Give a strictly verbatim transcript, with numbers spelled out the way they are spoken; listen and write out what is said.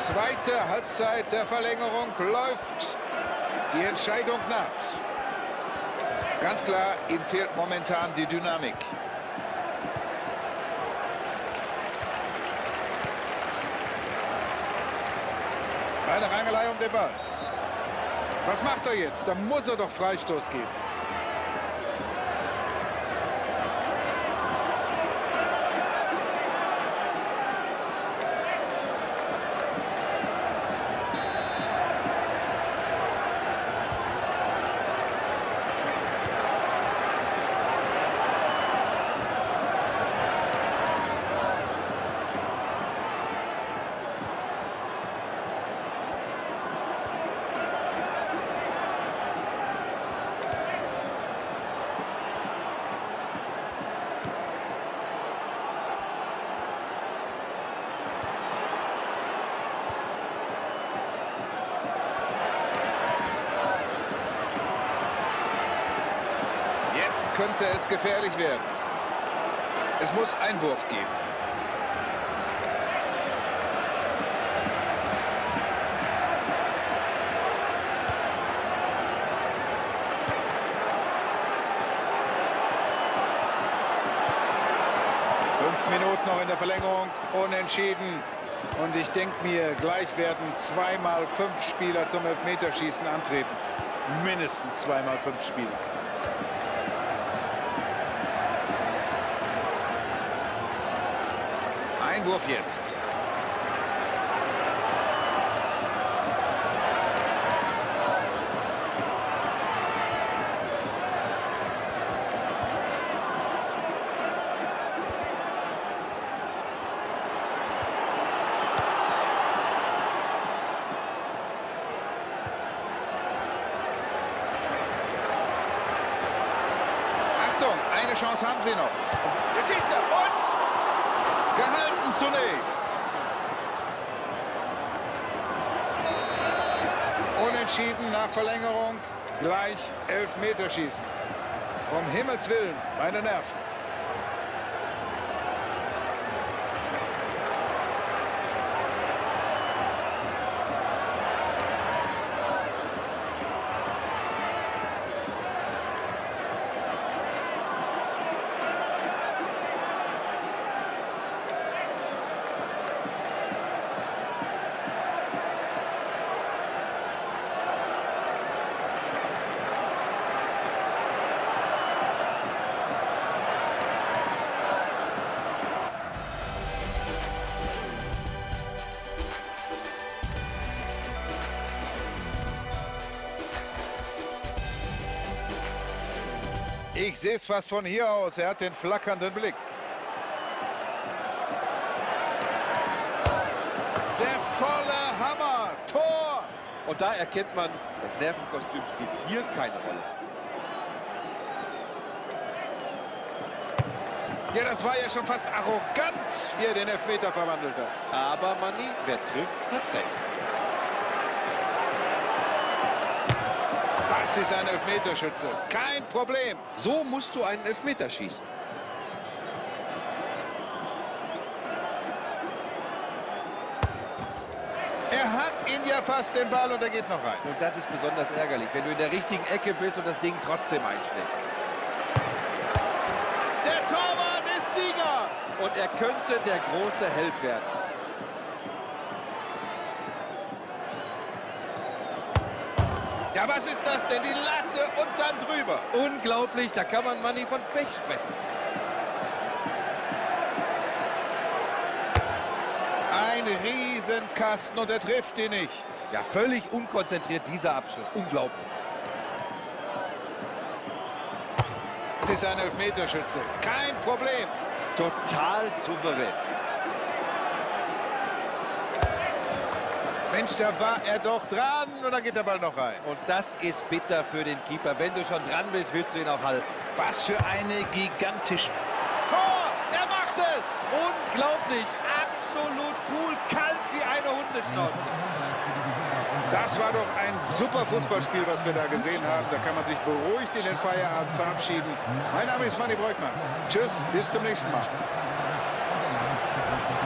Zweite Halbzeit der Verlängerung läuft. Die Entscheidung naht. Ganz klar, ihm fehlt momentan die Dynamik. Eine Rangelei um den Ball. Was macht er jetzt? Da muss er doch Freistoß geben. Könnte es gefährlich werden. Es muss Einwurf geben. Fünf Minuten noch in der Verlängerung, unentschieden. Und ich denke mir, gleich werden zweimal fünf Spieler zum Elfmeterschießen antreten. Mindestens zweimal fünf Spieler. Einwurf jetzt. Achtung, eine Chance haben sie noch. Jetzt schießt er und gehalten zunächst. Unentschieden nach Verlängerung. Gleich Elfmeterschießen. Um Himmels Willen, meine Nerven. Ich sehe es fast von hier aus. Er hat den flackernden Blick. Der volle Hammer. Tor. Und da erkennt man, das Nervenkostüm spielt hier keine Rolle. Ja, das war ja schon fast arrogant, wie er den Elfmeter verwandelt hat. Aber Manni, wer trifft, hat recht. Das ist ein Elfmeterschütze. Kein Problem. So musst du einen Elfmeter schießen. Er hat ihn ja fast den Ball und er geht noch rein. Und das ist besonders ärgerlich, wenn du in der richtigen Ecke bist und das Ding trotzdem einschlägt. Der Torwart ist Sieger. Und er könnte der große Held werden. Ja, was ist das denn? Die Latte und dann drüber. Unglaublich, da kann man Manni von Pech sprechen. Ein Riesenkasten und er trifft ihn nicht. Ja, völlig unkonzentriert dieser Abschluss. Unglaublich. Das ist ein Elfmeterschütze. Kein Problem. Total souverän. Mensch, da war er doch dran und dann geht der Ball noch rein. Und das ist bitter für den Keeper. Wenn du schon dran bist, willst du ihn auch halten. Was für eine gigantische... Tor! Er macht es! Unglaublich! Absolut cool, kalt wie eine Hundeschnauze. Das war doch ein super Fußballspiel, was wir da gesehen haben. Da kann man sich beruhigt in den Feierabend verabschieden. Mein Name ist Manni Breukmann. Tschüss, bis zum nächsten Mal.